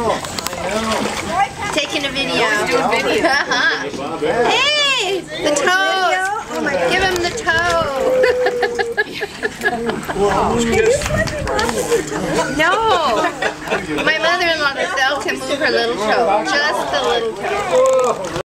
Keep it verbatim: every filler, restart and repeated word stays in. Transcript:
Taking a video. Doing video. Hey, the toe. Give him the toe. No. My mother-in-law does to move her little toe. Just the little toe.